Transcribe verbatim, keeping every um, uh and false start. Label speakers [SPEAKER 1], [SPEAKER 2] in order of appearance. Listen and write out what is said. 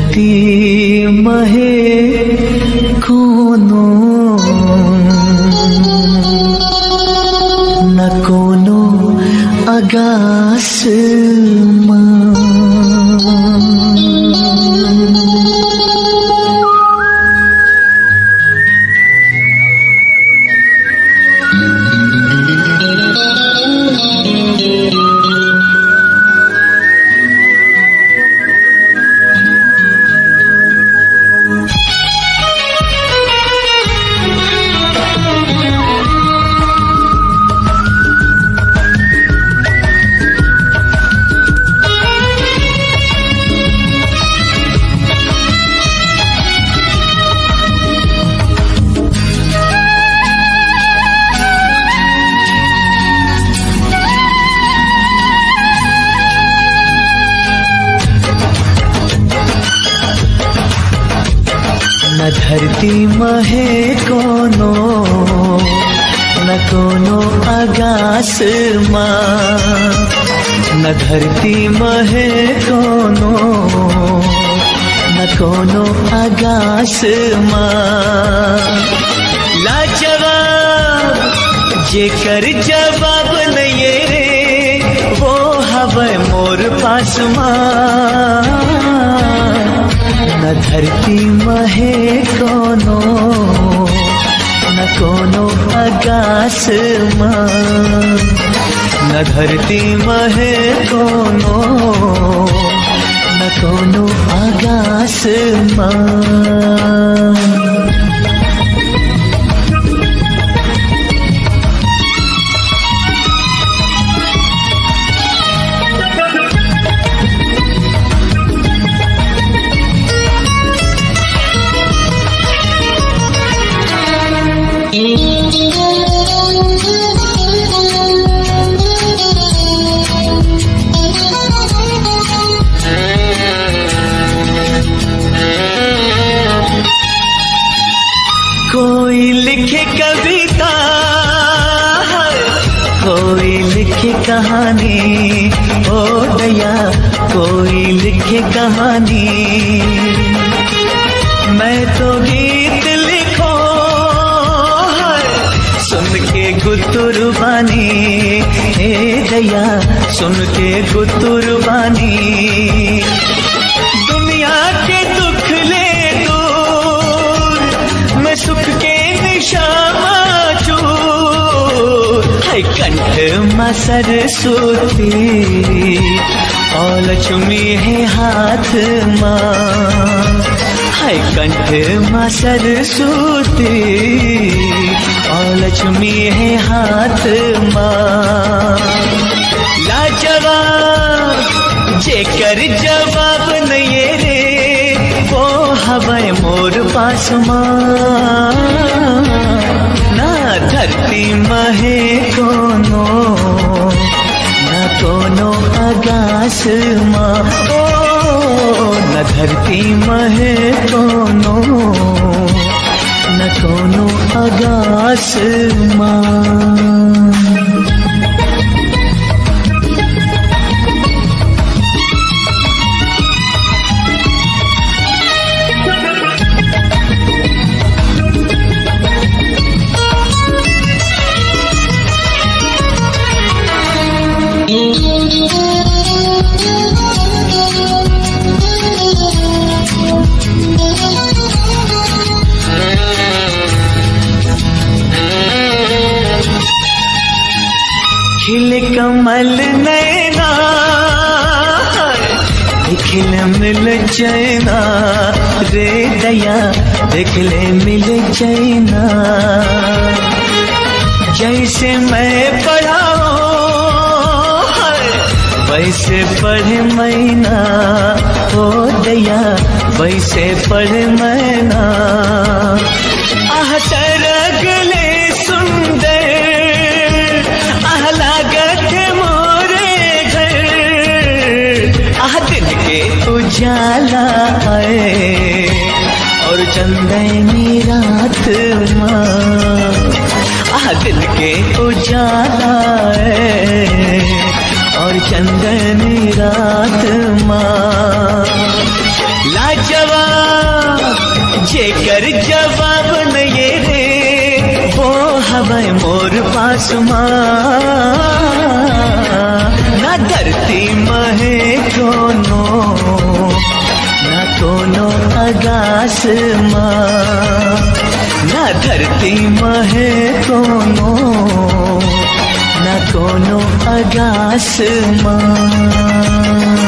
[SPEAKER 1] धरती महे कोनो न कोनो आगास मां। न धरती महे कोनो न कोनो आगास मां। न धरती महे कोनो न कोनो आगास मां। लाजवाब जेकर जवाब नहीं रे वो हवे मोर पास मां। न धरती महे कोनो न कोनो आगास मां। न धरती महे कोनो न कोनो आगास मां। कोई लिखे कविता कोई लिखे कहानी ओ दया कोई लिखे कहानी। मैं तो गीत लिखो सुन के गुतुरबानी। हे दया सुन के गुतुरबानी। दुनिया के दुख ले मैं सुख के निशामा चूर। है कंठ में सरस्वती और लक्ष्मी है हाथ मां। है कंठ में सरस्वती और लक्ष्मी है हाथ मां। लाजवाब जेकर जवाब नहीं रे वो हवे मोर पास मां। ना धरती महे कोनो न कोनो आगास मां। ओ न धरती महे कोनो न कोनो आगास मां। खिल कमल नैना दिखल मिल चैना। रे दया दिखले मिल चैना। जैसे मैं पढ़ाओ वैसे पढ़े मैना। ओ दया वैसे पढ़े मैना। आह तरगले सुंदर आह लागत मोरे घर। आह दिन के उजाला है और चंदनी रात मां। आह दिन के उजाला है और चंदनी रात मां। लाजवाब मोर पास माँ, ना धरती महे कोनो, ना कोनो आकाश माँ, ना धरती महे कोनो, ना कोनो आकाश माँ।